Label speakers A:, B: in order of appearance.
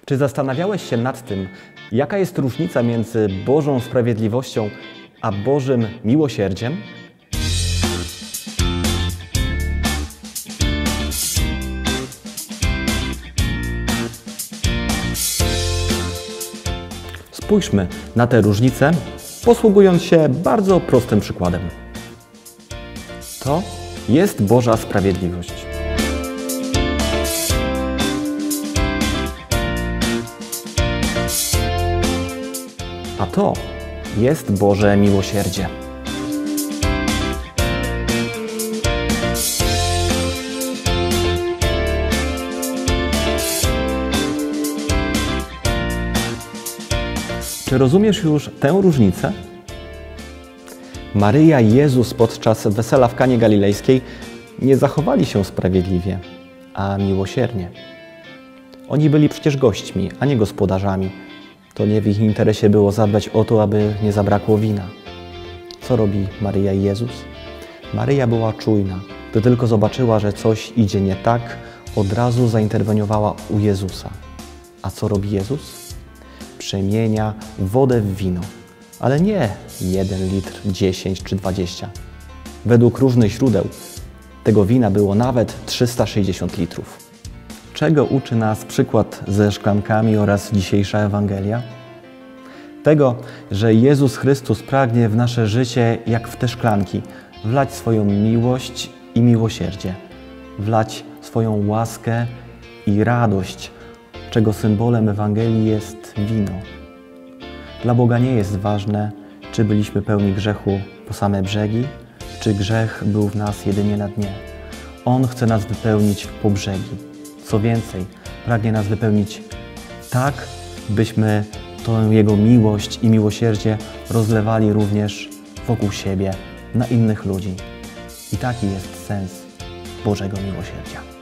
A: Czy zastanawiałeś się nad tym, jaka jest różnica między Bożą sprawiedliwością a Bożym miłosierdziem? Spójrzmy na te różnice, posługując się bardzo prostym przykładem. To jest Boża sprawiedliwość. A to jest Boże miłosierdzie. Czy rozumiesz już tę różnicę? Maryja i Jezus podczas wesela w Kanie Galilejskiej nie zachowali się sprawiedliwie, a miłosiernie. Oni byli przecież gośćmi, a nie gospodarzami. To nie w ich interesie było zadbać o to, aby nie zabrakło wina. Co robi Maryja i Jezus? Maryja była czujna. Gdy tylko zobaczyła, że coś idzie nie tak, od razu zainterweniowała u Jezusa. A co robi Jezus? Przemienia wodę w wino. Ale nie 1 litr, 10 czy 20. Według różnych źródeł tego wina było nawet 360 litrów. Czego uczy nas przykład ze szklankami oraz dzisiejsza Ewangelia? Tego, że Jezus Chrystus pragnie w nasze życie, jak w te szklanki, wlać swoją miłość i miłosierdzie, wlać swoją łaskę i radość, czego symbolem Ewangelii jest wino. Dla Boga nie jest ważne, czy byliśmy pełni grzechu po same brzegi, czy grzech był w nas jedynie na dnie. On chce nas wypełnić po brzegi. Co więcej, pragnie nas wypełnić tak, byśmy tą Jego miłość i miłosierdzie rozlewali również wokół siebie, na innych ludzi. I taki jest sens Bożego miłosierdzia.